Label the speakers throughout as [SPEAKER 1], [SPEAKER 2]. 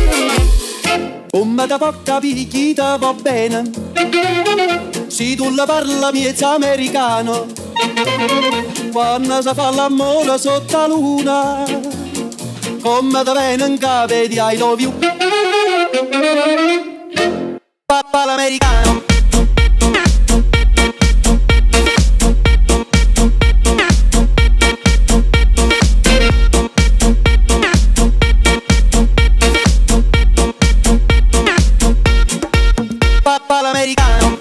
[SPEAKER 1] Come da poca picchita va bene, se tu la parla miezza americano, quando si fa l'amore sotto la luna, come da viene capo di I love you. Papà l'americano. Papà l'americano.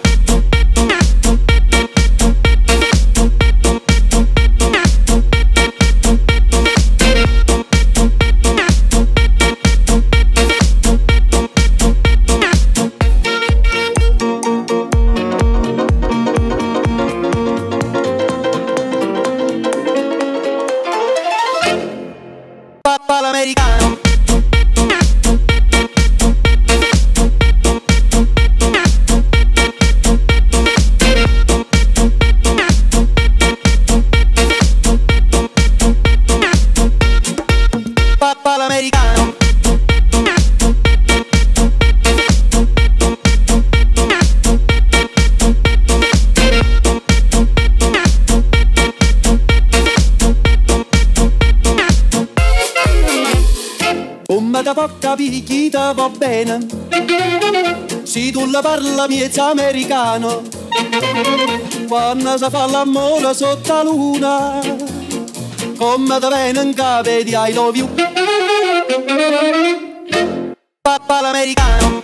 [SPEAKER 1] Papà l'americano. Papà l'americano. Come da poca picchita va bene, se tu la parla miezza americano, quando si fa l'amore sotto la luna, come da viene capo di I love you. Papà l'americano.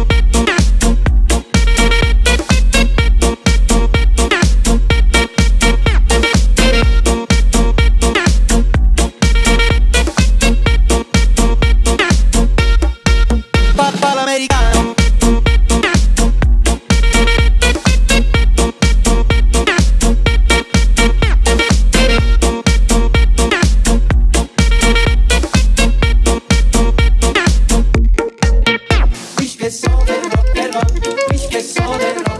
[SPEAKER 1] Papà l'americano. Ich che so del rock, ich che so del rock.